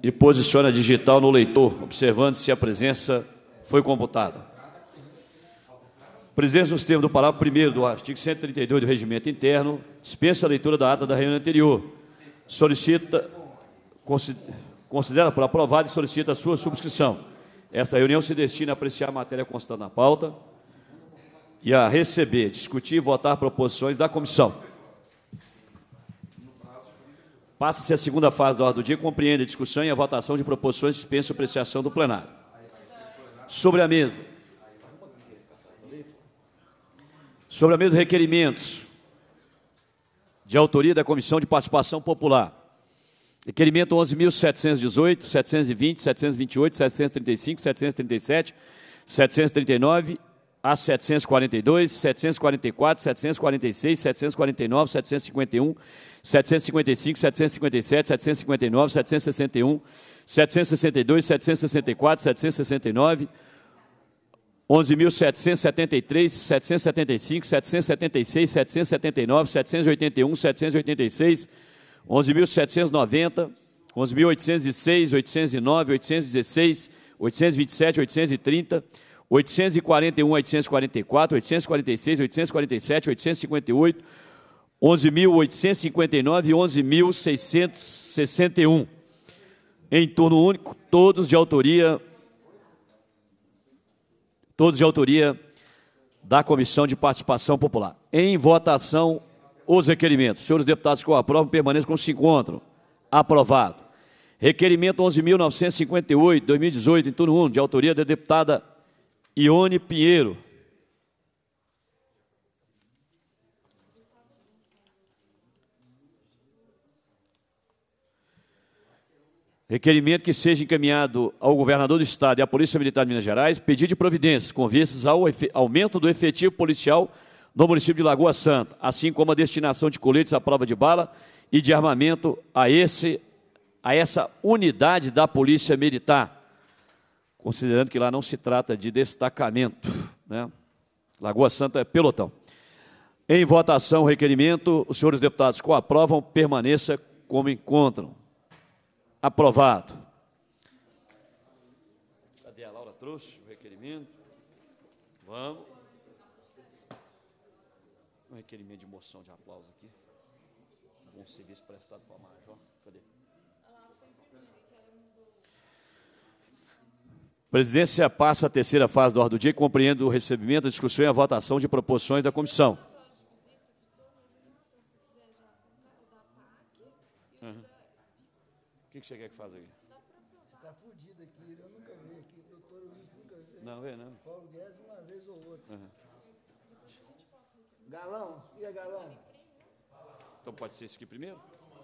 e posicione a digital no leitor, observando se a presença foi computada. Presidência, nos termos do parágrafo 1º do artigo 132 do Regimento Interno, dispensa a leitura da ata da reunião anterior. Considera por aprovada e solicita a sua subscrição. Esta reunião se destina a apreciar a matéria constante na pauta e a receber, discutir e votar proposições da comissão. Passa-se a segunda fase da ordem do dia, compreende a discussão e a votação de proposições, dispensa a apreciação do plenário. Sobre a mesa, requerimentos de autoria da Comissão de Participação Popular. Requerimento 11.718, 720, 728, 735, 737, 739, a 742, 744, 746, 749, 751, 755, 757, 759, 761, 762, 764, 769, 11.773, 775, 776, 779, 781, 786, 11.790, 11.806, 809, 816, 827, 830, 841, 844, 846, 847, 858, 11.859 e 11.661. Em turno único, todos de autoria da Comissão de Participação Popular. Em votação, os requerimentos. Senhores deputados que o aprovam, permaneçam como se encontram. Aprovado. Requerimento 11.958, 2018, em turno único, de autoria da deputada Ione Pinheiro. Requerimento que seja encaminhado ao governador do Estado e à Polícia Militar de Minas Gerais, pedido de providências com vistas ao aumento do efetivo policial no município de Lagoa Santa, assim como a destinação de coletes à prova de bala e de armamento a essa unidade da Polícia Militar, considerando que lá não se trata de destacamento, né? Lagoa Santa é pelotão. Em votação, o requerimento, os senhores deputados que o aprovam, permaneça como encontram. Aprovado. Cadê a Laura? Trouxe o requerimento? Vamos. Um requerimento de moção de aplauso aqui. Bom serviço prestado para o Major. Cadê? Presidência passa a terceira fase da ordem do dia e compreende o recebimento, a discussão e a votação de proposições da comissão. O que você quer que faça aqui? Você está fudido aqui, eu nunca vi aqui, doutor Luiz nunca vi. Não vê, não? Paulo Guedes uma vez ou outra. Galão, e a Galão? Então pode ser isso aqui primeiro?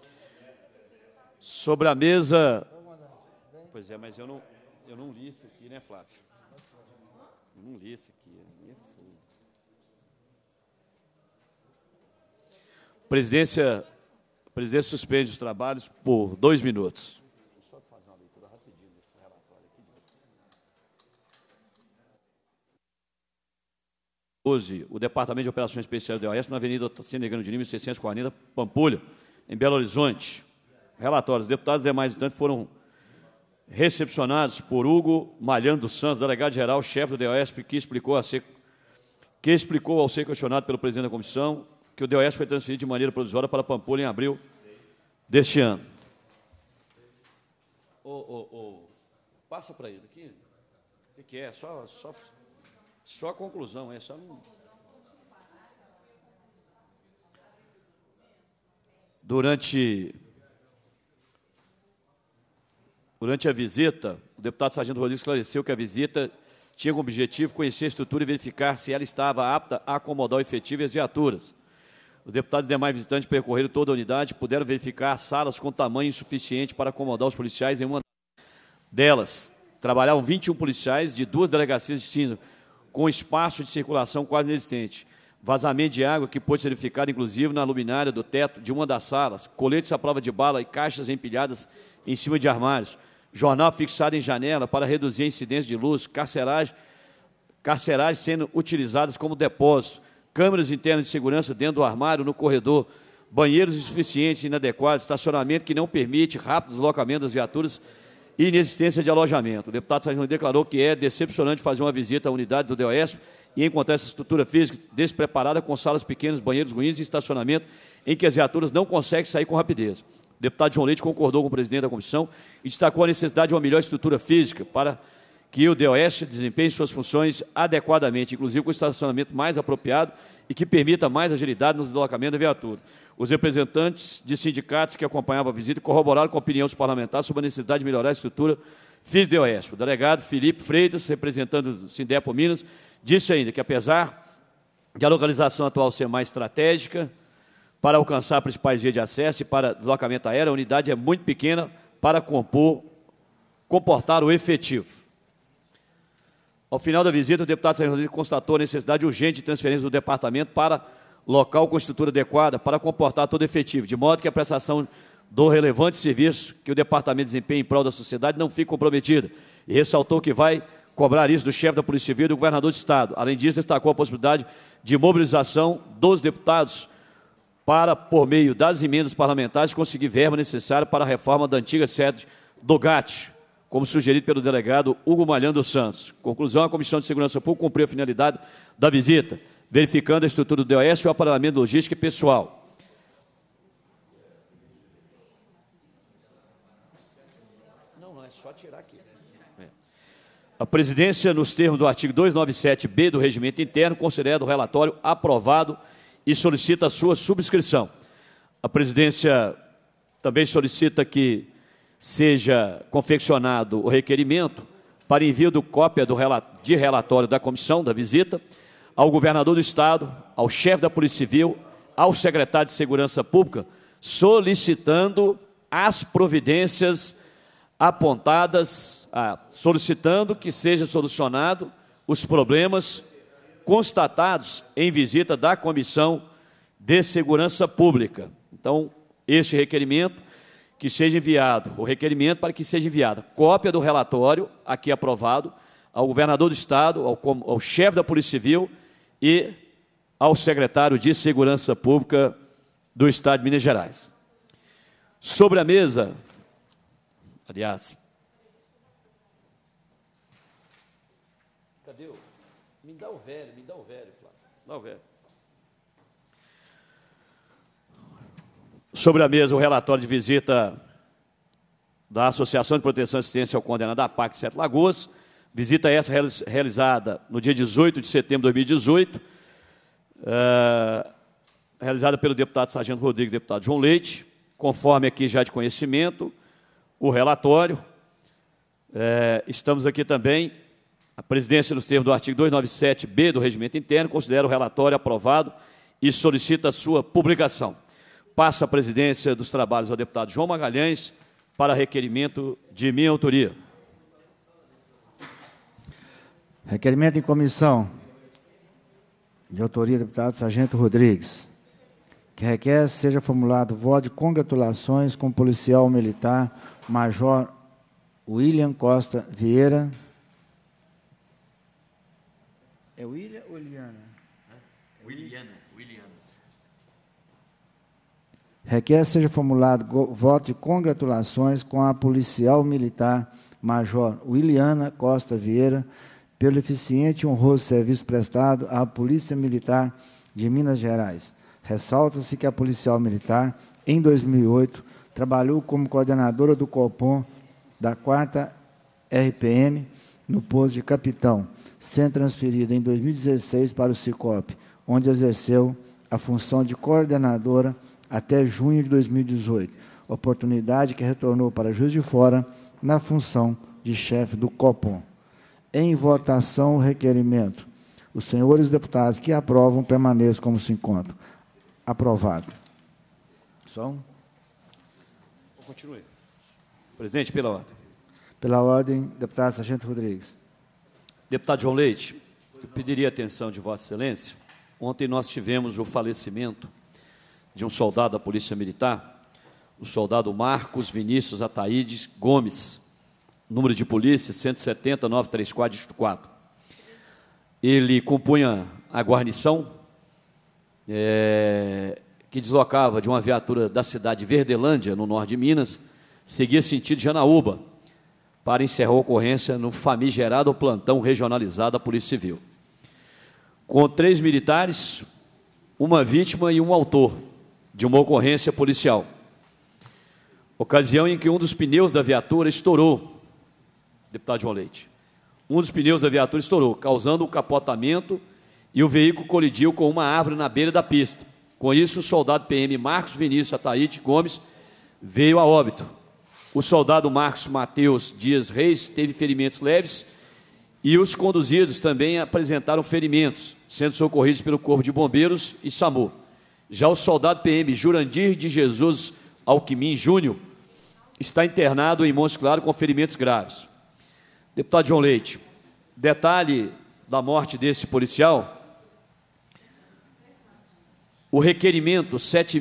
Sobre a mesa... Pois é, mas eu não li isso aqui, né, Flávio? Eu não li isso aqui. Presidência suspende os trabalhos por 2 minutos. Deixa eu fazer uma leitura rapidinho desse relatório aqui. Hoje, o Departamento de Operações Especiais do DOESP, na Avenida Senegano de Lima, 640, Pampulha, em Belo Horizonte. Relatórios. Os deputados e demais visitantes foram recepcionados por Hugo Malhando dos Santos, delegado-geral, chefe do DOESP, que explicou ao ser questionado pelo presidente da comissão que o DOESP foi transferido de maneira provisória para Pampulha em abril deste ano. Passa para ele aqui. O que é? Só a conclusão, é só não... Durante a visita, o deputado Sargento Rodrigues esclareceu que a visita tinha como objetivo conhecer a estrutura e verificar se ela estava apta a acomodar o efetivo e as viaturas. Os deputados e demais visitantes percorreram toda a unidade, puderam verificar salas com tamanho insuficiente para acomodar os policiais. Em uma delas, trabalhavam 21 policiais de 2 delegacias distintas, com espaço de circulação quase inexistente. Vazamento de água que pôde ser verificado, inclusive, na luminária do teto de uma das salas, coletes à prova de bala e caixas empilhadas em cima de armários, jornal fixado em janela para reduzir a incidência de luz, carceragens sendo utilizadas como depósito, câmeras internas de segurança dentro do armário, no corredor, banheiros insuficientes e inadequados, estacionamento que não permite rápido deslocamento das viaturas e inexistência de alojamento. O deputado Sargento declarou que é decepcionante fazer uma visita à unidade do DOESP e encontrar essa estrutura física despreparada, com salas pequenas, banheiros ruins e estacionamento em que as viaturas não conseguem sair com rapidez. O deputado João Leite concordou com o presidente da comissão e destacou a necessidade de uma melhor estrutura física para que o DOESP desempenhe suas funções adequadamente, inclusive com estacionamento mais apropriado e que permita mais agilidade no deslocamento da viatura. Os representantes de sindicatos que acompanhavam a visita corroboraram com a opinião dos parlamentares sobre a necessidade de melhorar a estrutura física do DOESP. O delegado Felipe Freitas, representante do Sindepo Minas, disse ainda que, apesar de a localização atual ser mais estratégica para alcançar principais vias de acesso e para deslocamento aéreo, a unidade é muito pequena para comportar o efetivo. Ao final da visita, o deputado Sérgio Rodrigues constatou a necessidade urgente de transferência do departamento para local com estrutura adequada para comportar todo efetivo, de modo que a prestação do relevante serviço que o departamento desempenha em prol da sociedade não fique comprometida. E ressaltou que vai cobrar isso do chefe da Polícia Civil e do governador de Estado. Além disso, destacou a possibilidade de mobilização dos deputados para, por meio das emendas parlamentares, conseguir verba necessária para a reforma da antiga sede do GAT, como sugerido pelo delegado Hugo Malhão dos Santos. Conclusão, a Comissão de Segurança Pública cumpriu a finalidade da visita, verificando a estrutura do DOESP e o aparelhamento logístico e pessoal. Não é só tirar aqui. A presidência, nos termos do artigo 297-B do Regimento Interno, considera o relatório aprovado e solicita a sua subscrição. A presidência também solicita que seja confeccionado o requerimento para envio de cópia de relatório da comissão da visita ao governador do Estado, ao chefe da Polícia Civil, ao secretário de Segurança Pública, solicitando as providências apontadas, solicitando que seja solucionado os problemas constatados em visita da Comissão de Segurança Pública. Então, este requerimento, que seja enviado, o requerimento para que seja enviada cópia do relatório, aqui aprovado, ao governador do Estado, ao chefe da Polícia Civil e ao secretário de Segurança Pública do Estado de Minas Gerais. Sobre a mesa, aliás, cadê o? Me dá o velho, Flávio. Dá o velho. Sobre a mesa, o relatório de visita da Associação de Proteção e Assistência ao Condenado da PAC Sete Lagoas, visita essa realizada no dia 18 de setembro de 2018, realizada pelo deputado Sargento Rodrigues e deputado João Leite, conforme aqui já de conhecimento, o relatório. Estamos aqui também, a presidência, nos termos do artigo 297-B do Regimento Interno, considera o relatório aprovado e solicita a sua publicação. Passa a presidência dos trabalhos ao deputado João Magalhães para requerimento de minha autoria. Requerimento em comissão, de autoria do deputado Sargento Rodrigues, que requer seja formulado voto de congratulações com o policial militar Major William Costa Vieira. É William ou Eliana? Williana. Requer seja formulado voto de congratulações com a policial militar Major Williana Costa Vieira pelo eficiente e honroso serviço prestado à Polícia Militar de Minas Gerais. Ressalta-se que a policial militar, em 2008, trabalhou como coordenadora do Copom da 4ª RPM no posto de capitão, sendo transferida em 2016 para o Sicope, onde exerceu a função de coordenadora até junho de 2018, oportunidade que retornou para Juiz de Fora na função de chefe do Copom. Em votação, o requerimento. Os senhores deputados que aprovam permaneçam como se encontram. Aprovado. Só um. Continue. Presidente, pela ordem. Pela ordem, deputado Sargento Rodrigues. Deputado João Leite, eu pediria a atenção de Vossa Excelência. Ontem nós tivemos o falecimento de um soldado da Polícia Militar, o soldado Marcos Vinícius Ataídes Gomes, número de polícia 170-934, Distrito 4. Ele compunha a guarnição, que deslocava de uma viatura da cidade de Verdelândia, no norte de Minas, seguia sentido Janaúba, para encerrar a ocorrência no famigerado plantão regionalizado da Polícia Civil, com 3 militares, uma vítima e um autor de uma ocorrência policial. Ocasião em que um dos pneus da viatura estourou, deputado João Leite. Um dos pneus da viatura estourou, causando um capotamento e o veículo colidiu com uma árvore na beira da pista. Com isso, o soldado PM Marcos Vinícius Ataíde Gomes veio a óbito. O soldado Marcos Mateus Dias Reis teve ferimentos leves e os conduzidos também apresentaram ferimentos, sendo socorridos pelo Corpo de Bombeiros e SAMU. Já o soldado PM Jurandir de Jesus Alquimim Júnior está internado em Montes Claros com ferimentos graves. Deputado João Leite, detalhe da morte desse policial: o requerimento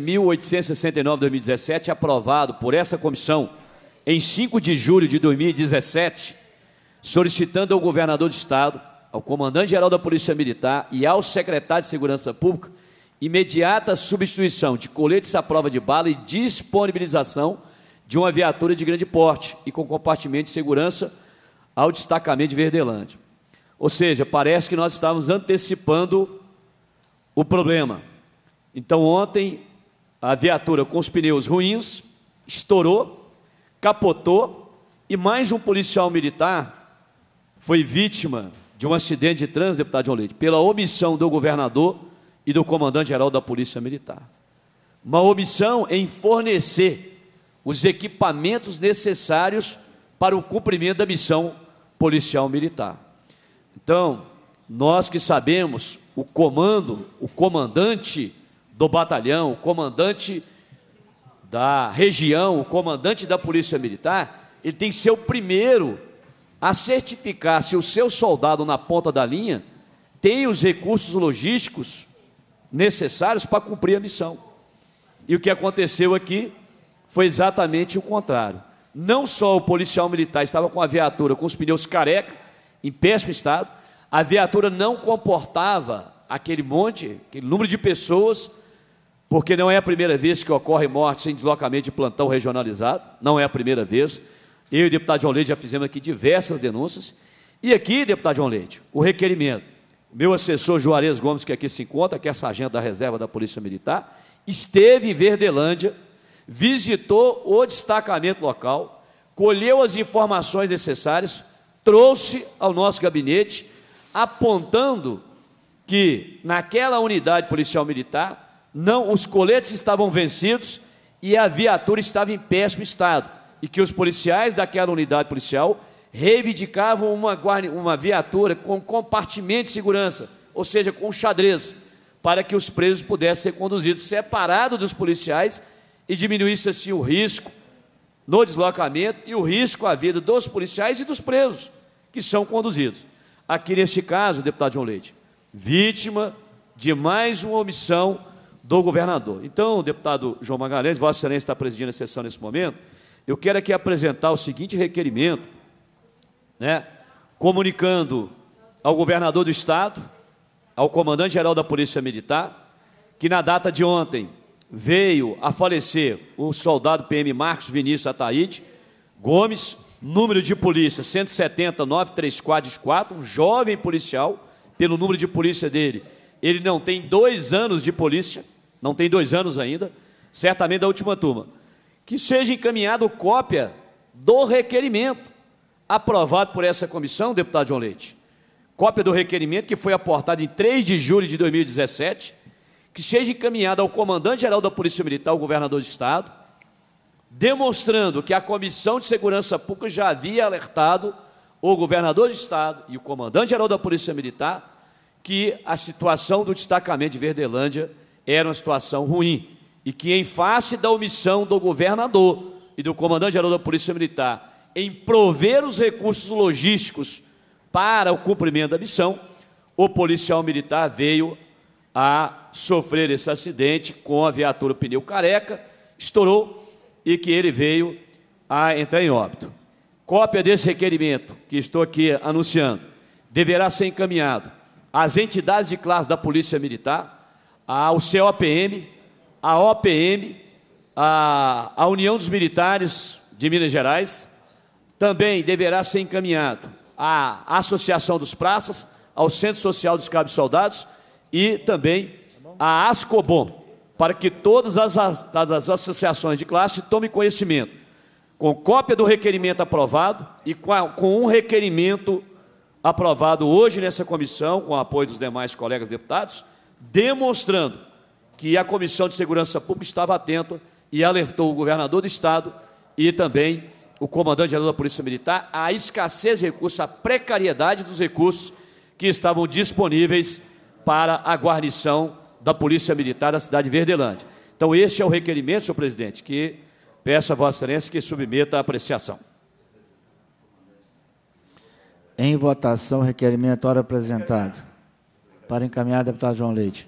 7.869/2017, aprovado por essa comissão em 5 de julho de 2017, solicitando ao governador do Estado, ao comandante-geral da Polícia Militar e ao secretário de Segurança Pública imediata substituição de coletes à prova de bala e disponibilização de uma viatura de grande porte e com compartimento de segurança ao destacamento de Verdelândia. Ou seja, parece que nós estávamos antecipando o problema. Então, ontem, a viatura com os pneus ruins estourou, capotou, e mais um policial militar foi vítima de um acidente de trânsito, deputado João Leite, pela omissão do governador e do comandante-geral da Polícia Militar. Uma omissão em fornecer os equipamentos necessários para o cumprimento da missão policial militar. Então, nós que sabemos o comando, o comandante do batalhão, o comandante da região, o comandante da Polícia Militar, ele tem que ser o primeiro a certificar se o seu soldado na ponta da linha tem os recursos logísticos necessários para cumprir a missão. E o que aconteceu aqui foi exatamente o contrário. Não só o policial militar estava com a viatura com os pneus careca, em péssimo estado, a viatura não comportava aquele número de pessoas, porque não é a primeira vez que ocorre morte sem deslocamento de plantão regionalizado, não é a primeira vez. Eu e o deputado João Leite já fizemos aqui diversas denúncias. E aqui, deputado João Leite, o requerimento, meu assessor Juarez Gomes, que aqui se encontra, que é sargento da reserva da Polícia Militar, esteve em Verdelândia, visitou o destacamento local, colheu as informações necessárias, trouxe ao nosso gabinete, apontando que naquela unidade policial militar, os coletes estavam vencidos e a viatura estava em péssimo estado, e que os policiais daquela unidade policial reivindicavam uma viatura com compartimento de segurança, ou seja, com xadrez, para que os presos pudessem ser conduzidos separados dos policiais e diminuísse assim o risco no deslocamento e o risco à vida dos policiais e dos presos que são conduzidos. Aqui neste caso, deputado João Leite, vítima de mais uma omissão do governador. Então, deputado João Magalhães, Vossa Excelência está presidindo a sessão nesse momento, eu quero aqui apresentar o seguinte requerimento, comunicando ao governador do Estado, ao comandante-geral da Polícia Militar, que na data de ontem veio a falecer o soldado PM Marcos Vinícius Ataíde Gomes, número de polícia 170-934-4, um jovem policial, pelo número de polícia dele, ele não tem 2 anos de polícia, não tem 2 anos ainda, certamente da última turma, que seja encaminhado cópia do requerimento aprovado por essa comissão, deputado João Leite, cópia do requerimento que foi aportado em 3 de julho de 2017, que seja encaminhado ao comandante-geral da Polícia Militar, ao governador do Estado, demonstrando que a Comissão de Segurança Pública já havia alertado o governador do Estado e o comandante-geral da Polícia Militar que a situação do destacamento de Verdelândia era uma situação ruim e que, em face da omissão do governador e do comandante-geral da Polícia Militar em prover os recursos logísticos para o cumprimento da missão, o policial militar veio a sofrer esse acidente com a viatura pneu careca, estourou e que ele veio a entrar em óbito. Cópia desse requerimento, que estou aqui anunciando, deverá ser encaminhado às entidades de classe da Polícia Militar, ao COPM, à OPM, à União dos Militares de Minas Gerais, também deverá ser encaminhado à Associação dos Praças, ao Centro Social dos Cabos Soldados e também à Ascobom, para que todas as associações de classe tomem conhecimento, com cópia do requerimento aprovado e com um requerimento aprovado hoje nessa comissão, com o apoio dos demais colegas deputados, demonstrando que a Comissão de Segurança Pública estava atenta e alertou o governador do Estado e também o comandante-geral da Polícia Militar à escassez de recursos, à precariedade dos recursos que estavam disponíveis para a guarnição da Polícia Militar da cidade de Verdelândia. Então, este é o requerimento, senhor presidente, que peço a Vossa Excelência que submeta à apreciação. Em votação, requerimento, ora apresentado. Para encaminhar, deputado João Leite.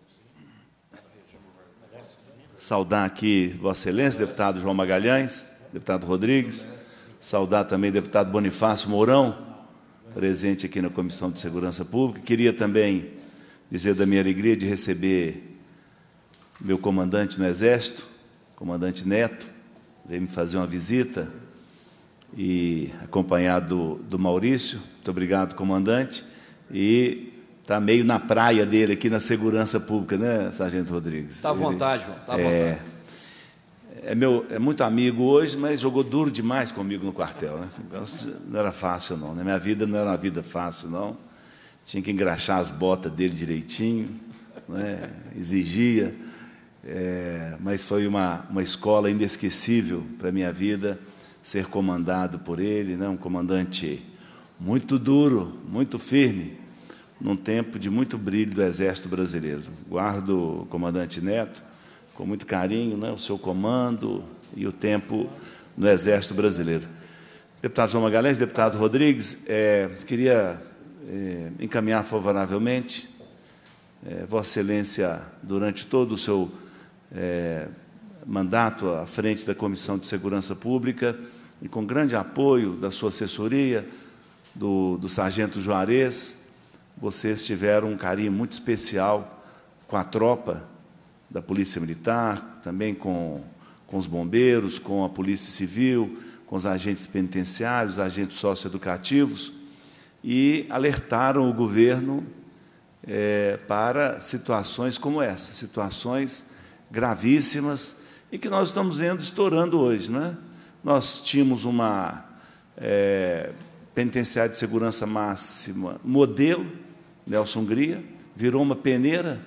Saudar aqui Vossa Excelência, deputado João Magalhães, deputado Rodrigues, saudar também o deputado Bonifácio Mourão, presente aqui na Comissão de Segurança Pública. Queria também dizer da minha alegria de receber meu comandante no Exército, comandante Neto, veio me fazer uma visita, e acompanhado do Maurício. Muito obrigado, comandante. E está meio na praia dele aqui na Segurança Pública, né, Sargento Rodrigues? Está à vontade, João, está à vontade. É muito amigo hoje, mas jogou duro demais comigo no quartel, né? Não era fácil, não. Na minha vida não era uma vida fácil, não. Tinha que engraxar as botas dele direitinho, né? Exigia. Mas foi uma escola inesquecível para a minha vida, ser comandado por ele, né? Um comandante muito duro, muito firme, num tempo de muito brilho do Exército Brasileiro. Guardo o comandante Neto com muito carinho, né, o seu comando e o tempo no Exército Brasileiro. Deputado João Magalhães, deputado Rodrigues, queria encaminhar favoravelmente Vossa Excelência, durante todo o seu mandato à frente da Comissão de Segurança Pública, e com grande apoio da sua assessoria, do Sargento Juarez, vocês tiveram um carinho muito especial com a tropa da Polícia Militar, também com os bombeiros, com a Polícia Civil, com os agentes penitenciários, os agentes socioeducativos, e alertaram o governo para situações como essa, situações gravíssimas, e que nós estamos vendo estourando hoje, não é? Nós tínhamos uma penitenciária de segurança máxima modelo, Nelson Hungria, virou uma peneira,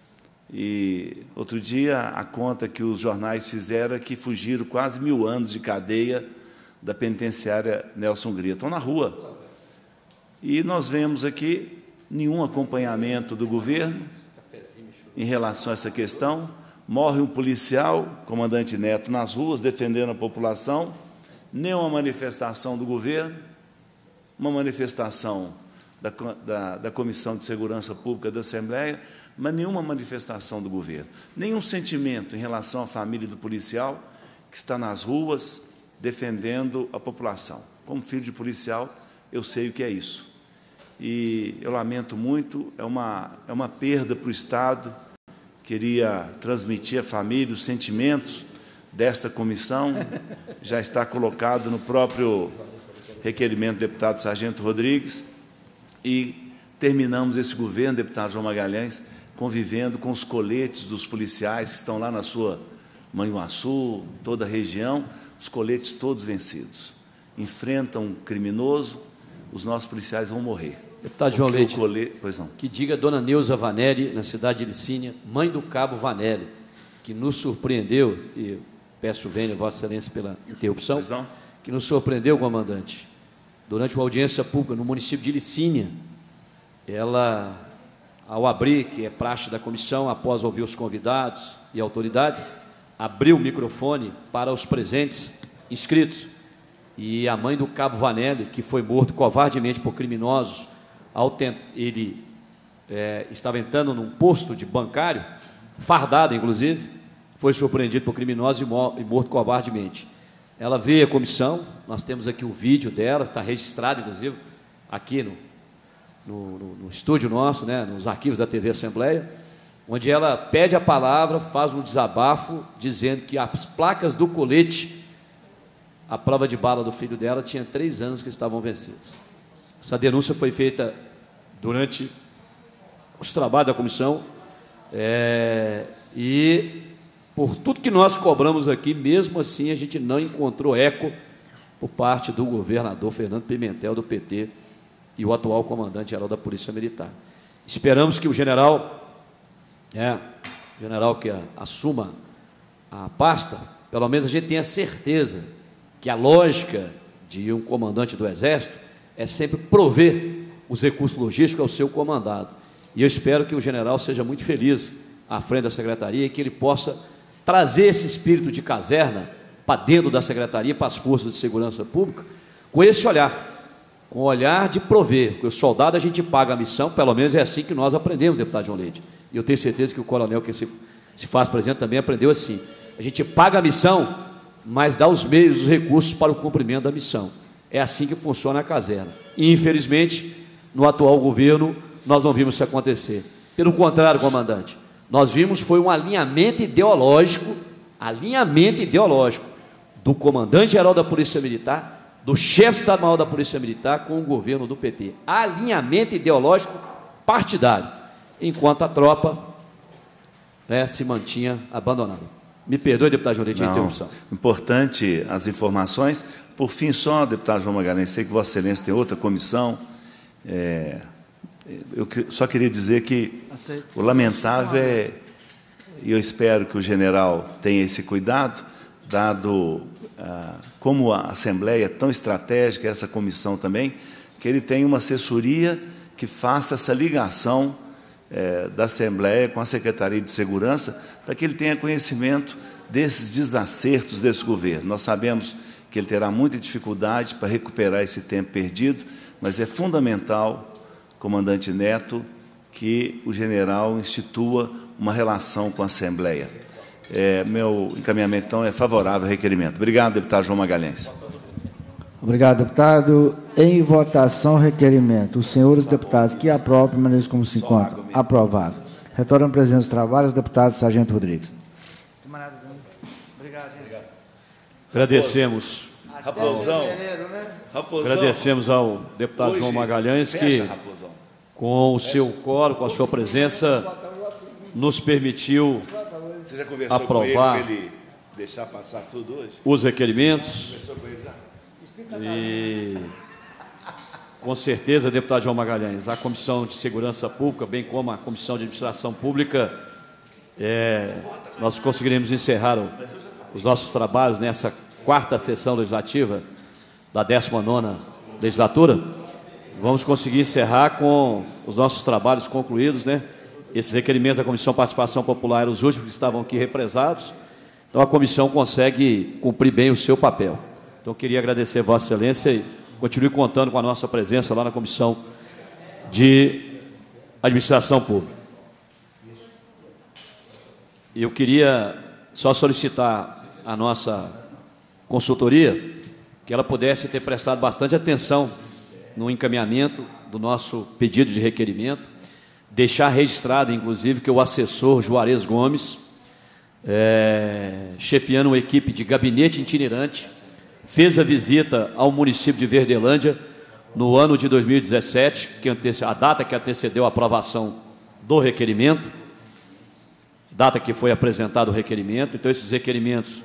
e outro dia a conta que os jornais fizeram é que fugiram quase 1000 anos de cadeia da penitenciária Nelson Hungria. Estão na rua. E nós vemos aqui nenhum acompanhamento do governo em relação a essa questão. Morre um policial, comandante Neto, nas ruas, defendendo a população, nenhuma manifestação do governo, uma manifestação da Comissão de Segurança Pública da Assembleia, mas nenhuma manifestação do governo, nenhum sentimento em relação à família do policial que está nas ruas defendendo a população. Como filho de policial, eu sei o que é isso. E eu lamento muito, é uma perda para o Estado. Queria transmitir à família os sentimentos desta comissão, já está colocado no próprio requerimento do deputado Sargento Rodrigues, e terminamos esse governo, deputado João Magalhães, convivendo com os coletes dos policiais que estão lá na sua Manhuaçu, toda a região, os coletes todos vencidos. Enfrentam um criminoso, os nossos policiais vão morrer. Deputado João Leite, pois não. Que diga a dona Neuza Vanelli, na cidade de Licínia, mãe do cabo Vanelli, que nos surpreendeu, e peço vênia a Vossa Excelência pela interrupção, que nos surpreendeu, comandante, durante uma audiência pública no município de Licínia. Ela, ao abrir, que é praxe da comissão, após ouvir os convidados e autoridades, abriu o microfone para os presentes inscritos. E a mãe do cabo Vanelli, que foi morto covardemente por criminosos, ele estava entrando num posto de bancário, fardado inclusive, foi surpreendido por criminosos e morto covardemente. Ela veio à comissão, nós temos aqui o vídeo dela, está registrado inclusive aqui no estúdio nosso, né, nos arquivos da TV Assembleia, onde ela pede a palavra, faz um desabafo, dizendo que as placas do colete a prova de bala do filho dela tinha 3 anos que estavam vencidos. Essa denúncia foi feita durante os trabalhos da comissão, e por tudo que nós cobramos aqui, mesmo assim a gente não encontrou eco por parte do governador Fernando Pimentel, do PT, e o atual comandante-geral da Polícia Militar. Esperamos que o general que assuma a pasta, pelo menos a gente tenha certeza que a lógica de um comandante do Exército é sempre prover os recursos logísticos ao seu comandado. E eu espero que o general seja muito feliz à frente da secretaria e que ele possa trazer esse espírito de caserna para dentro da secretaria, para as forças de segurança pública, com esse olhar, com o olhar de prover, porque o soldado a gente paga a missão, pelo menos é assim que nós aprendemos, deputado João Leite. E eu tenho certeza que o coronel que se faz presidente também aprendeu assim. A gente paga a missão, mas dá os meios, os recursos para o cumprimento da missão. É assim que funciona a caserna. E, infelizmente, no atual governo, nós não vimos isso acontecer. Pelo contrário, comandante, nós vimos foi um alinhamento ideológico do comandante-geral da Polícia Militar, do chefe de Estado-Maior da Polícia Militar com o governo do PT. Alinhamento ideológico partidário, enquanto a tropa se mantinha abandonada. Me perdoe, deputado João Leite, a interrupção. Importante as informações. Por fim, só, deputado João Magalhães, sei que Vossa Excelência tem outra comissão. Eu só queria dizer que o lamentável e eu espero que o general tenha esse cuidado, dado como a Assembleia é tão estratégica, essa comissão também, que ele tenha uma assessoria que faça essa ligação da Assembleia com a Secretaria de Segurança, para que ele tenha conhecimento desses desacertos desse governo. Nós sabemos que ele terá muita dificuldade para recuperar esse tempo perdido, mas é fundamental, comandante Neto, que o general institua uma relação com a Assembleia. Meu encaminhamento, então, é favorável ao requerimento. Obrigado, deputado João Magalhães. Obrigado, deputado. Em votação, requerimento. Os senhores deputados que aprovam, permaneçam como se encontram. Aprovado. Retornam presentes os trabalhos, deputado Sargento Rodrigues. Obrigado, gente. Agradecemos. Raposão. Agradecemos ao deputado Hoje, João Magalhães, que, Raposão, com o seu coro, com a sua presença, nos permitiu você já conversou aprovar com ele deixar passar tudo hoje? os requerimentos. Conversou com ele já? E, com certeza, deputado João Magalhães, a Comissão de Segurança Pública, bem como a Comissão de Administração Pública, nós conseguiremos encerrar os nossos trabalhos nessa 4ª sessão legislativa da 19ª legislatura. Vamos conseguir encerrar com os nossos trabalhos concluídos, Esses requerimentos da Comissão de Participação Popular eram os últimos que estavam aqui represados, então a comissão consegue cumprir bem o seu papel. Então, eu queria agradecer a Vossa Excelência e continue contando com a nossa presença lá na Comissão de Administração Pública. Eu queria só solicitar à nossa consultoria que ela pudesse ter prestado bastante atenção no encaminhamento do nosso pedido de requerimento, deixar registrado, inclusive, que o assessor Juarez Gomes, chefiando uma equipe de gabinete itinerante, fez a visita ao município de Verdelândia no ano de 2017, a data que antecedeu a aprovação do requerimento, data que foi apresentado o requerimento. Então, esses requerimentos,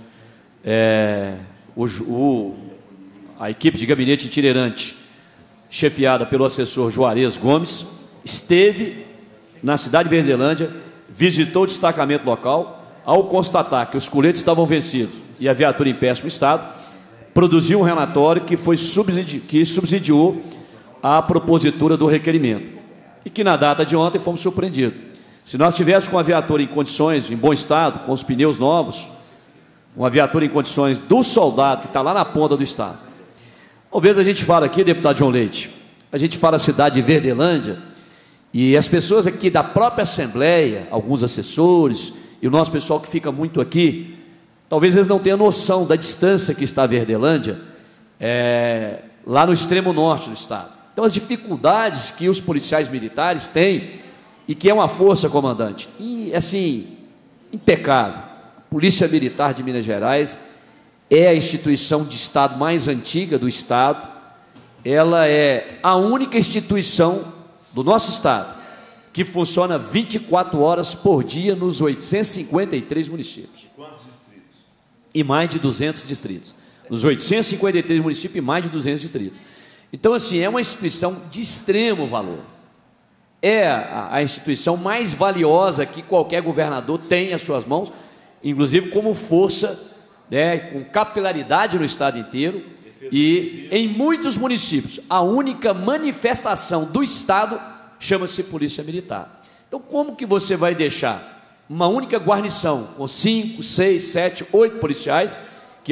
a equipe de gabinete itinerante, chefiada pelo assessor Juarez Gomes, esteve na cidade de Verdelândia, visitou o destacamento local, ao constatar que os coletes estavam vencidos e a viatura em péssimo estado, produziu um relatório que subsidiou a propositura do requerimento. E que, na data de ontem, fomos surpreendidos. Se nós tivéssemos com a viatura em condições, em bom estado, com os pneus novos, uma viatura em condições do soldado que está lá na ponta do estado. Talvez a gente fala aqui, deputado João Leite, a gente fala a cidade de Verdelândia, e as pessoas aqui da própria Assembleia, alguns assessores, e o nosso pessoal que fica muito aqui, talvez eles não tenham noção da distância que está a Verdelândia, lá no extremo norte do estado. Então, as dificuldades que os policiais militares têm, e que é uma força, comandante, e assim, impecável. A Polícia Militar de Minas Gerais é a instituição de Estado mais antiga do Estado, ela é a única instituição do nosso Estado que funciona 24 horas por dia nos 853 municípios. Quantos distritos? E mais de 200 distritos. Nos 853 municípios e mais de 200 distritos. Então, assim, é uma instituição de extremo valor. É a instituição mais valiosa que qualquer governador tem às suas mãos, inclusive como força, né, com capilaridade no Estado inteiro, e em muitos municípios, a única manifestação do Estado chama-se Polícia Militar. Então, como que você vai deixar uma única guarnição com 5, 6, 7, 8 policiais, que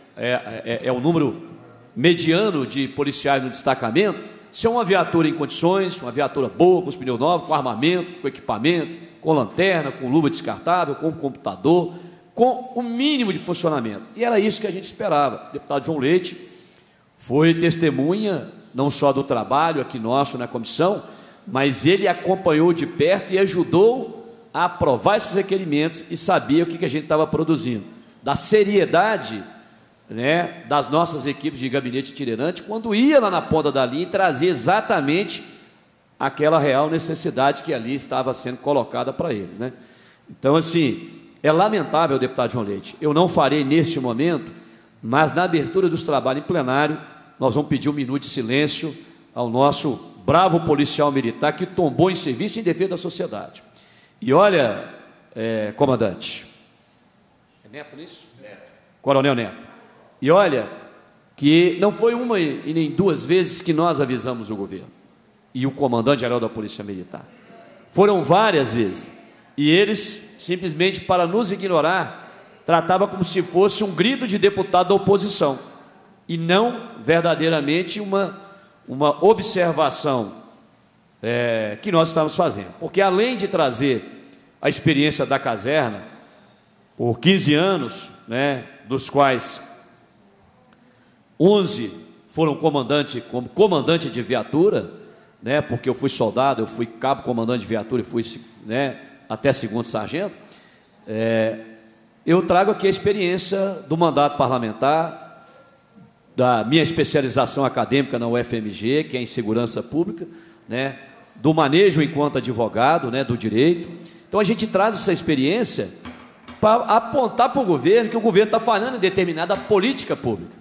é o número mediano de policiais no destacamento, se é uma viatura em condições, uma viatura boa, com os pneus novos, com armamento, com equipamento, com lanterna, com luva descartável, com computador, com o mínimo de funcionamento. E era isso que a gente esperava. O deputado João Leite foi testemunha não só do trabalho aqui nosso na comissão, mas ele acompanhou de perto e ajudou a aprovar esses requerimentos e sabia o que a gente estava produzindo. Da seriedade, né, das nossas equipes de gabinete itinerante, quando ia lá na ponta da linha e trazia exatamente aquela real necessidade que ali estava sendo colocada para eles, né? Então, assim, é lamentável, deputado João Leite, eu não farei neste momento, mas na abertura dos trabalhos em plenário, nós vamos pedir 1 minuto de silêncio ao nosso bravo policial militar que tombou em serviço em defesa da sociedade. E olha, comandante, é Neto isso? Neto. Coronel Neto. E olha, que não foi uma e nem 2 vezes que nós avisamos o governo e o comandante-geral da Polícia Militar. Foram várias vezes. E eles, simplesmente para nos ignorar, tratavam como se fosse um grito de deputado da oposição e não verdadeiramente uma observação que nós estamos fazendo. Porque além de trazer a experiência da caserna, por 15 anos, né, dos quais 11 foram como comandante de viatura, né, porque eu fui soldado, eu fui cabo comandante de viatura e fui, né, até segundo sargento, eu trago aqui a experiência do mandato parlamentar, da minha especialização acadêmica na UFMG, que é em segurança pública, né, do manejo enquanto advogado, né, do direito. Então a gente traz essa experiência para apontar para o governo que o governo está falhando em determinada política pública.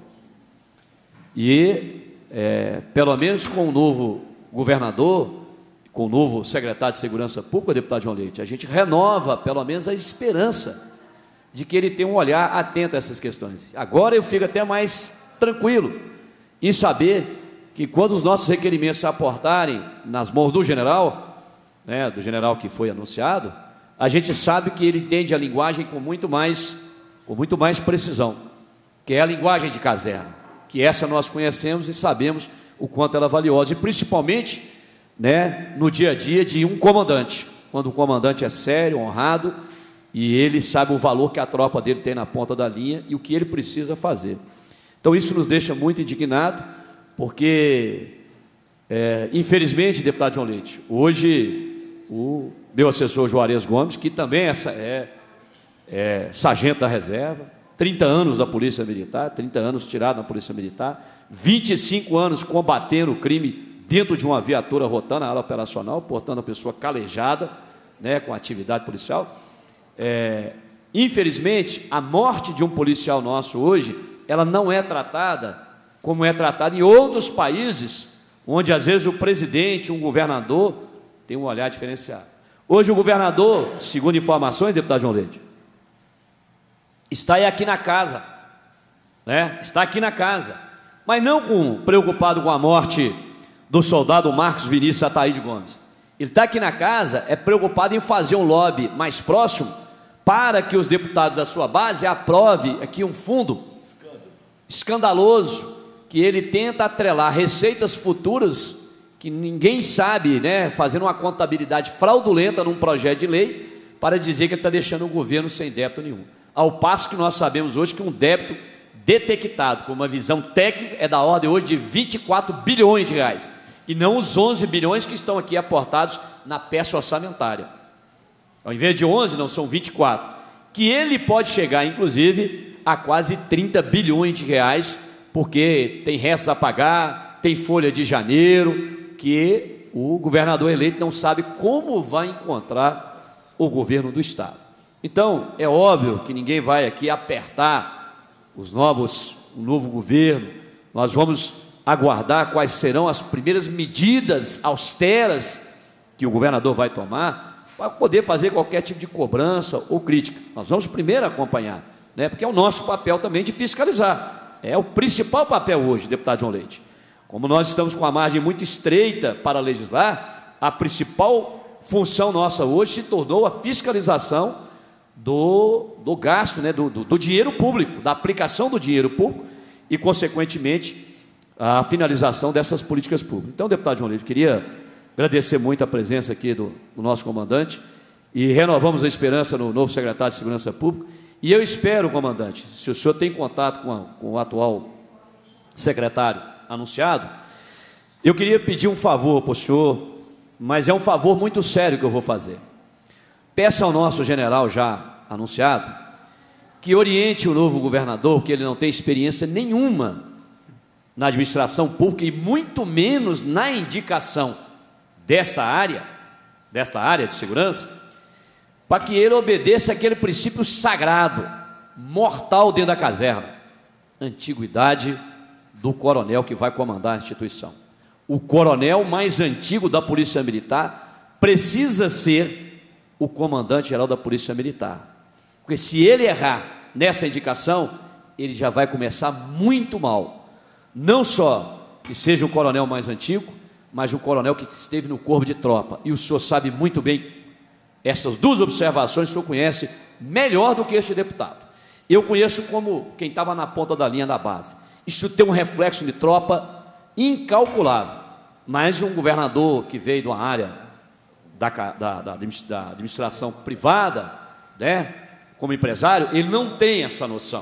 E, pelo menos com o novo governador, com o novo secretário de Segurança Pública, o deputado João Leite, a gente renova, pelo menos, a esperança de que ele tenha um olhar atento a essas questões. Agora eu fico até mais tranquilo em saber que quando os nossos requerimentos se aportarem nas mãos do general, né, do general que foi anunciado, a gente sabe que ele entende a linguagem com muito mais precisão, que é a linguagem de caserna, que essa nós conhecemos e sabemos o quanto ela é valiosa, e principalmente, né, no dia a dia de um comandante, quando o comandante é sério, honrado, e ele sabe o valor que a tropa dele tem na ponta da linha e o que ele precisa fazer. Então isso nos deixa muito indignado, porque, infelizmente, deputado João Leite, hoje o meu assessor Juarez Gomes, que também é sargento da reserva, 30 anos da Polícia Militar, 30 anos tirado da Polícia Militar, 25 anos combatendo o crime dentro de uma viatura rotando a área operacional, portanto a pessoa calejada, né, com atividade policial. Infelizmente, a morte de um policial nosso hoje, ela não é tratada como é tratada em outros países, onde às vezes o presidente, um governador, tem um olhar diferenciado. Hoje o governador, segundo informações, deputado João Leite, está aqui na casa, né? Está aqui na casa, mas não preocupado com a morte do soldado Marcos Vinícius Ataíde Gomes. Ele está aqui na casa, preocupado em fazer um lobby mais próximo para que os deputados da sua base aprovem aqui um fundo escandaloso que ele tenta atrelar receitas futuras que ninguém sabe, né, fazendo uma contabilidade fraudulenta num projeto de lei para dizer que ele está deixando o governo sem débito nenhum. Ao passo que nós sabemos hoje que um débito detectado com uma visão técnica é da ordem hoje de 24 bilhões de reais, e não os 11 bilhões que estão aqui aportados na peça orçamentária. Ao invés de 11, não são 24, que ele pode chegar, inclusive, a quase 30 bilhões de reais, porque tem restos a pagar, tem folha de janeiro, que o governador eleito não sabe como vai encontrar o governo do Estado. Então, é óbvio que ninguém vai aqui apertar o novo governo. Nós vamos aguardar quais serão as primeiras medidas austeras que o governador vai tomar para poder fazer qualquer tipo de cobrança ou crítica. Nós vamos primeiro acompanhar, né, porque é o nosso papel também de fiscalizar. É o principal papel hoje, deputado João Leite. Como nós estamos com a margem muito estreita para legislar, a principal função nossa hoje se tornou a fiscalização do gasto, né, do dinheiro público, da aplicação do dinheiro público e, consequentemente, a finalização dessas políticas públicas. Então, deputado João Leite, queria agradecer muito a presença aqui do nosso comandante e renovamos a esperança no novo secretário de Segurança Pública. E eu espero, comandante, se o senhor tem contato com o atual secretário anunciado, eu queria pedir um favor para o senhor, mas é um favor muito sério que eu vou fazer. Peça ao nosso general já anunciado que oriente o novo governador, que ele não tem experiência nenhuma na administração pública e muito menos na indicação desta área de segurança, para que ele obedeça aquele princípio sagrado, mortal dentro da caserna: antiguidade do coronel que vai comandar a instituição. O coronel mais antigo da Polícia Militar precisa ser o comandante-geral da Polícia Militar, porque se ele errar nessa indicação, ele já vai começar muito mal. Não só que seja o coronel mais antigo, mas um coronel que esteve no corpo de tropa. E o senhor sabe muito bem, essas duas observações o senhor conhece melhor do que este deputado. Eu conheço como quem estava na ponta da linha da base. Isso tem um reflexo de tropa incalculável. Mas um governador que veio de uma área da administração privada, né, como empresário, ele não tem essa noção.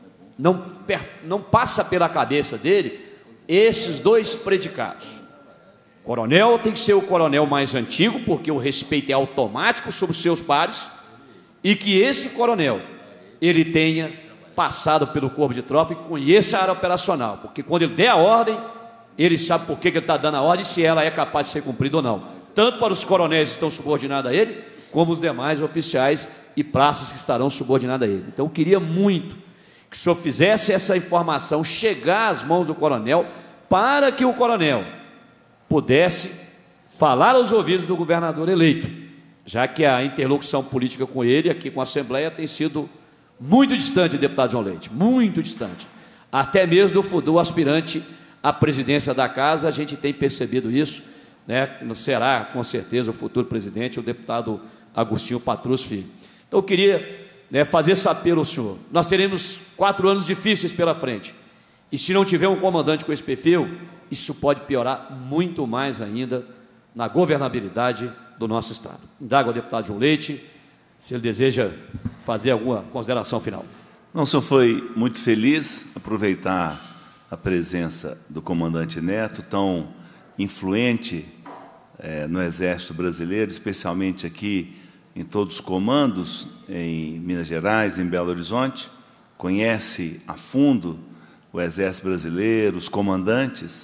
Não passa pela cabeça dele esses dois predicados. Coronel tem que ser o coronel mais antigo, porque o respeito é automático sobre os seus pares, e que esse coronel, ele tenha passado pelo corpo de tropa e conheça a área operacional, porque quando ele der a ordem, ele sabe por que ele está dando a ordem e se ela é capaz de ser cumprida ou não, tanto para os coronéis que estão subordinados a ele, como os demais oficiais e praças que estarão subordinados a ele. Então eu queria muito que o senhor fizesse essa informação chegar às mãos do coronel, para que o coronel pudesse falar aos ouvidos do governador eleito, já que a interlocução política com ele, aqui com a Assembleia, tem sido muito distante, deputado João Leite, muito distante. Até mesmo do aspirante à presidência da casa, a gente tem percebido isso, né? Será, com certeza, o futuro presidente, o deputado Agostinho Patrus Filho. Então, eu queria, né, fazer esse apelo ao senhor. Nós teremos 4 anos difíceis pela frente, e se não tiver um comandante com esse perfil, isso pode piorar muito mais ainda na governabilidade do nosso Estado. Indago ao deputado João Leite, se ele deseja fazer alguma consideração final. Não, o senhor foi muito feliz aproveitar a presença do comandante Neto, tão influente no Exército Brasileiro, especialmente aqui em todos os comandos, em Minas Gerais, em Belo Horizonte, conhece a fundo o Exército Brasileiro, os comandantes,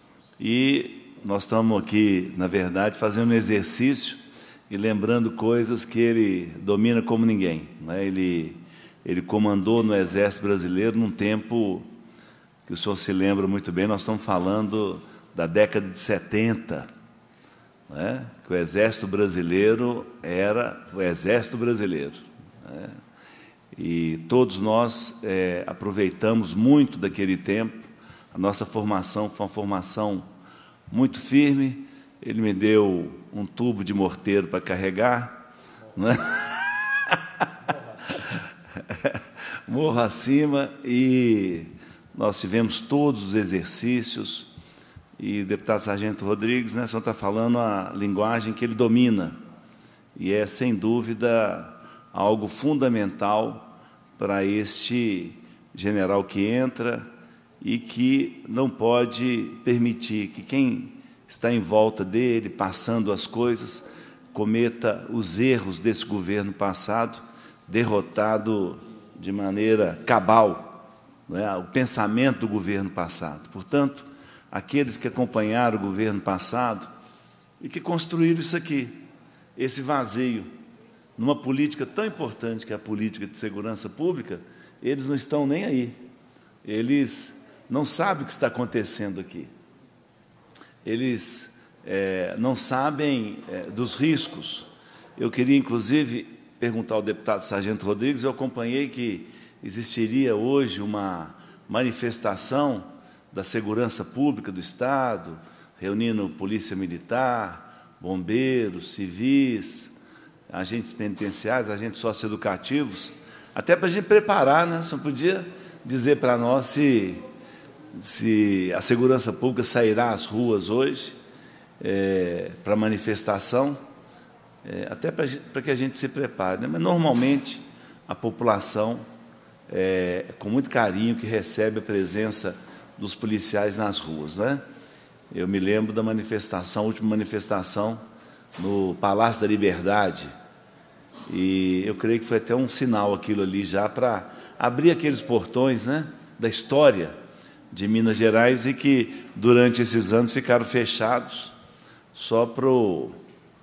e nós estamos aqui, na verdade, fazendo um exercício e lembrando coisas que ele domina como ninguém, né? Ele comandou no Exército Brasileiro num tempo que o senhor se lembra muito bem, nós estamos falando da década de 70, né? Que o Exército Brasileiro era o Exército Brasileiro, né? E todos nós aproveitamos muito daquele tempo. A nossa formação foi uma formação muito firme. Ele me deu um tubo de morteiro para carregar, né? Morro acima, e nós tivemos todos os exercícios. E, deputado Sargento Rodrigues, né, o senhor está falando a linguagem que ele domina, e é, sem dúvida, algo fundamental para este general que entra e que não pode permitir que quem está em volta dele, passando as coisas, cometa os erros desse governo passado, derrotado de maneira cabal, não é, o pensamento do governo passado. Portanto, aqueles que acompanharam o governo passado e que construíram isso aqui, esse vazio, numa política tão importante que é a política de segurança pública, eles não estão nem aí. Eles não sabem o que está acontecendo aqui. Eles não sabem dos riscos. Eu queria, inclusive, perguntar ao deputado Sargento Rodrigues, eu acompanhei que existiria hoje uma manifestação da segurança pública do Estado, reunindo polícia militar, bombeiros, civis, agentes penitenciários, agentes socioeducativos, até para a gente preparar, né? Só podia dizer para nós se a segurança pública sairá às ruas hoje para manifestação, até para que a gente se prepare, né? Mas, normalmente, a população, com muito carinho, que recebe a presença dos policiais nas ruas, né? Eu me lembro da manifestação, a última manifestação, no Palácio da Liberdade, e eu creio que foi até um sinal aquilo ali já para abrir aqueles portões, né, da história de Minas Gerais e que, durante esses anos, ficaram fechados só para o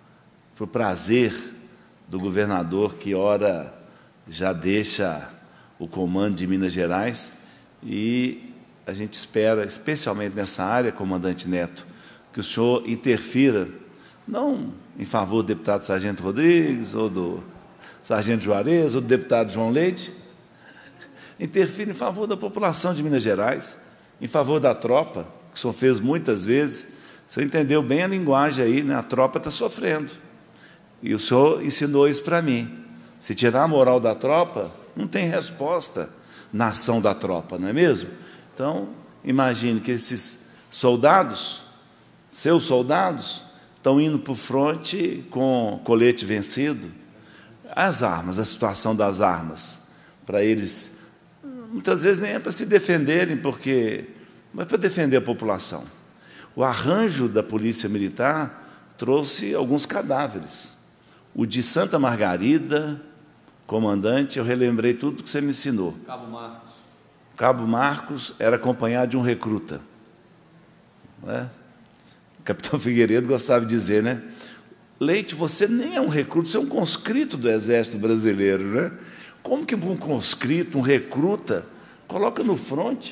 prazer do governador, que, ora, já deixa o comando de Minas Gerais. E a gente espera, especialmente nessa área, comandante Neto, que o senhor interfira, não em favor do deputado Sargento Rodrigues, ou do Sargento Juarez, ou do deputado João Leite, interfira em favor da população de Minas Gerais, em favor da tropa, que o senhor fez muitas vezes. O senhor entendeu bem a linguagem aí, né? A tropa está sofrendo. E o senhor ensinou isso para mim. Se tirar a moral da tropa, não tem resposta na ação da tropa, não é mesmo? Então, imagine que esses soldados, seus soldados, estão indo para o fronte com colete vencido. As armas, a situação das armas, para eles, muitas vezes nem é para se defenderem, mas para defender a população. O arranjo da Polícia Militar trouxe alguns cadáveres. O de Santa Margarida, comandante, eu relembrei tudo que você me ensinou. Cabo Marcos. Cabo Marcos era acompanhado de um recruta. Não é? O capitão Figueiredo gostava de dizer, né? Leite, você nem é um recruta, você é um conscrito do Exército Brasileiro, né? Como que um conscrito, um recruta, coloca no fronte?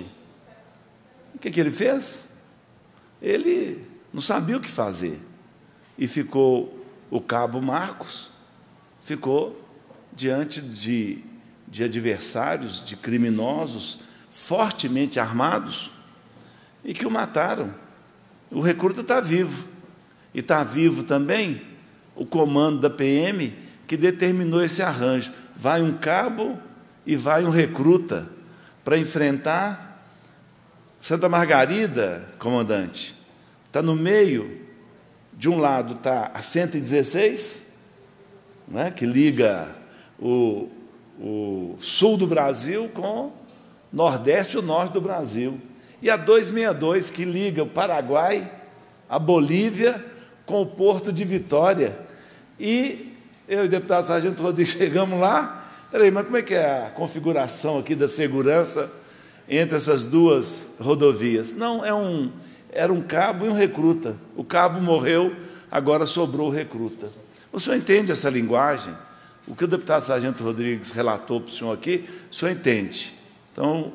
O que ele fez? Ele não sabia o que fazer. E ficou o Cabo Marcos, ficou diante de adversários, de criminosos fortemente armados, e que o mataram. O recruta está vivo. E está vivo também o comando da PM, que determinou esse arranjo. Vai um cabo e vai um recruta para enfrentar Santa Margarida, comandante. Está no meio, de um lado está a 116, né, que liga o sul do Brasil com o nordeste e o norte do Brasil. E a 262, que liga o Paraguai, a Bolívia, com o Porto de Vitória. E eu e o deputado Sargento Rodrigues chegamos lá. Peraí, mas como é que é a configuração aqui da segurança entre essas duas rodovias? Não, era um cabo e um recruta. O cabo morreu, agora sobrou o recruta. O senhor entende essa linguagem? O que o deputado Sargento Rodrigues relatou para o senhor aqui, o senhor entende. Então,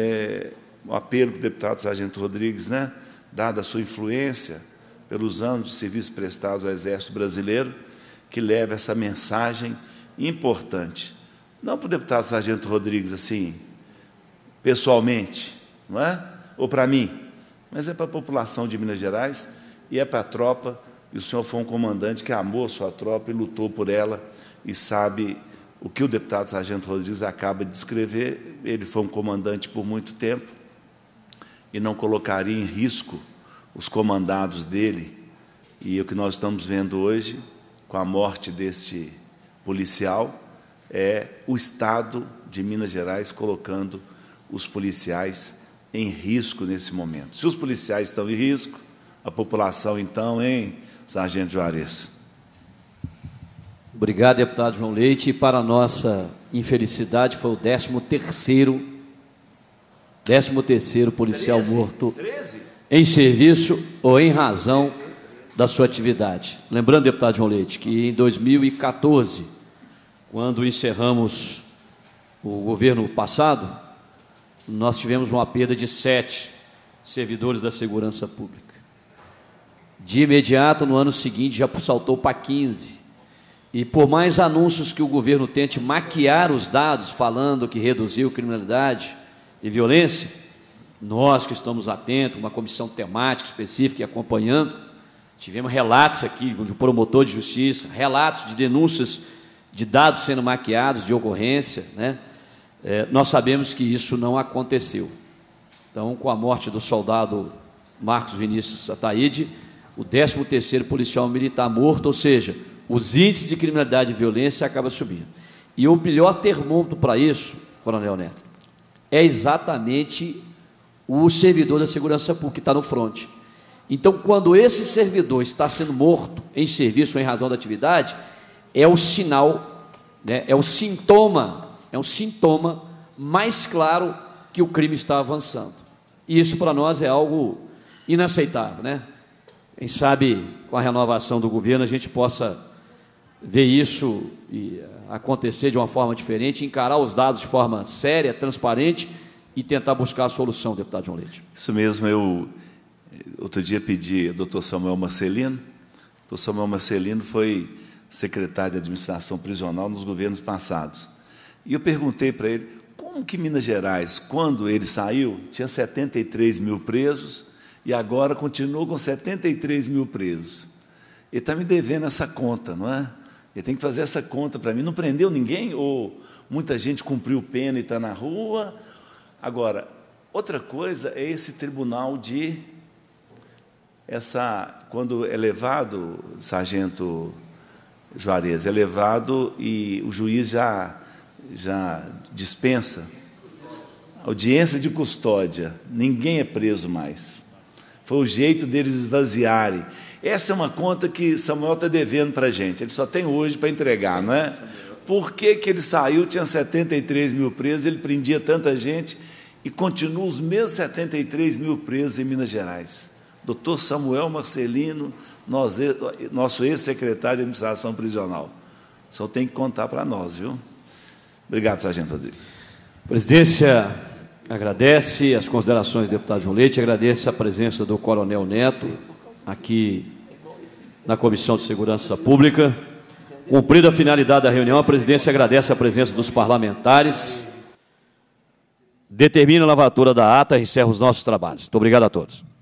o apelo para o deputado Sargento Rodrigues, né, dada a sua influência pelos anos de serviço prestado ao Exército Brasileiro, que leve essa mensagem importante. Não para o deputado Sargento Rodrigues, assim, pessoalmente, não é? Ou para mim, mas é para a população de Minas Gerais e é para a tropa. E o senhor foi um comandante que amou a sua tropa e lutou por ela e sabe o que o deputado Sargento Rodrigues acaba de descrever. Ele foi um comandante por muito tempo e não colocaria em risco os comandados dele. E o que nós estamos vendo hoje, com a morte deste policial, é o Estado de Minas Gerais colocando os policiais em risco nesse momento. Se os policiais estão em risco, a população, então, hein, Sargento Juarez? Obrigado, deputado João Leite. E para nossa infelicidade, foi o 13º policial 13? morto 13? em serviço ou em razão da sua atividade. Lembrando, deputado João Leite, que em 2014, quando encerramos o governo passado, nós tivemos uma perda de 7 servidores da segurança pública. De imediato, no ano seguinte, já saltou para 15. E por mais anúncios que o governo tente maquiar os dados, falando que reduziu criminalidade e violência, nós que estamos atentos, uma comissão temática específica e acompanhando, tivemos relatos aqui de promotor de justiça, relatos de denúncias de dados sendo maquiados, de ocorrência, né? Nós sabemos que isso não aconteceu. Então, com a morte do soldado Marcos Vinícius Ataíde, o 13º policial militar morto, ou seja, os índices de criminalidade e violência acabam subindo. E o melhor termômetro para isso, Coronel Neto, é exatamente o servidor da segurança pública que está no fronte. Então, quando esse servidor está sendo morto em serviço ou em razão da atividade, é o sinal, né, é um sintoma mais claro que o crime está avançando. E isso para nós é algo inaceitável, né? Quem sabe com a renovação do governo a gente possa ver isso e acontecer de uma forma diferente, encarar os dados de forma séria, transparente e tentar buscar a solução, deputado João Leite. Isso mesmo, eu outro dia pedi ao doutor Samuel Marcelino. O doutor Samuel Marcelino foi secretário de administração prisional nos governos passados. E eu perguntei para ele, como que Minas Gerais, quando ele saiu, tinha 73 mil presos e agora continua com 73 mil presos. Ele está me devendo essa conta, não é? Ele tem que fazer essa conta para mim. Não prendeu ninguém? Ou muita gente cumpriu pena e está na rua? Agora, outra coisa é esse tribunal de... quando é levado, sargento Juarez, é levado e o juiz já dispensa. Audiência de custódia. Ninguém é preso mais. Foi o jeito deles esvaziarem. Essa é uma conta que Samuel está devendo para a gente. Ele só tem hoje para entregar, não é? Por que ele saiu, tinha 73 mil presos, ele prendia tanta gente e continua os mesmos 73 mil presos em Minas Gerais? Doutor Samuel Marcelino, nosso ex-secretário de administração prisional. Só tem que contar para nós, viu? Obrigado, sargento Rodrigues. A presidência agradece as considerações do deputado João Leite, agradece a presença do coronel Neto aqui na Comissão de Segurança Pública. Cumprida a finalidade da reunião, a presidência agradece a presença dos parlamentares, determina a lavatura da ata e encerra os nossos trabalhos. Muito obrigado a todos.